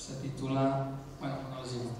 Se titula, bueno, no lo digo.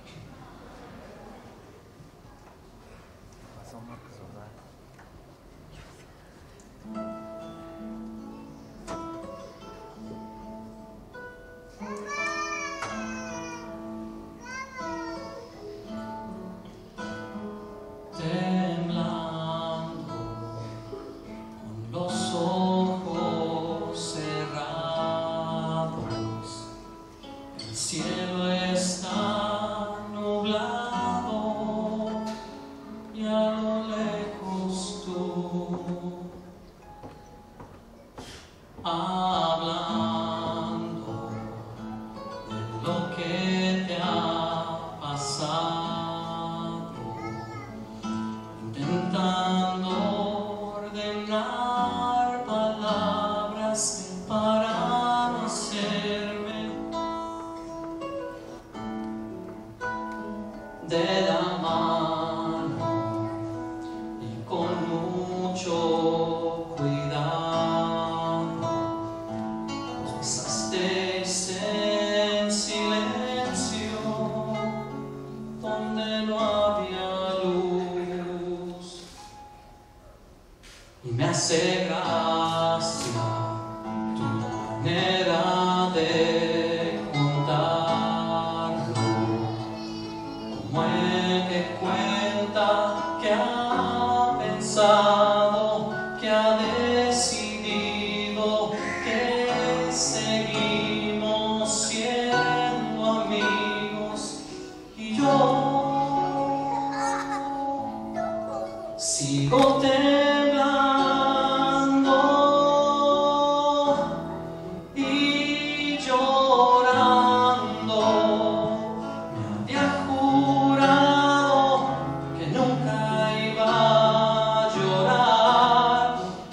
Temblando, con los ojos cerrados, el cielo está nublado y a lo lejos tú, hablando de lo que te ha pasado, intentando ordenar palabras para no hacerme de la mano y con mucho cuidado nos besasteis en silencio donde no había luz. Y me hace gracia tu manera de contarlo, como el que cuenta que ha pensado, que ha decidido que seguimos siendo amigos, y yo sigo temblando y llorando. Me había jurado que nunca iba a llorar,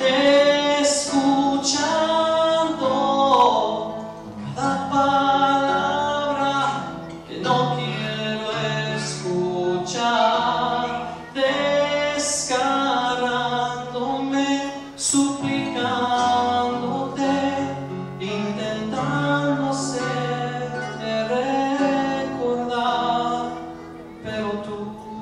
escuchando cada palabra que no quiero escuchar, desgarrándome, suplicándote, intentando hacerte recordar, pero tú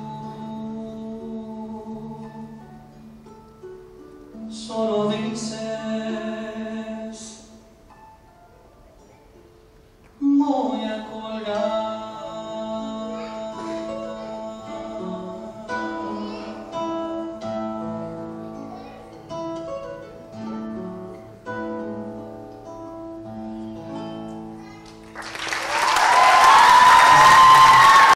solo dices: voy a colgar.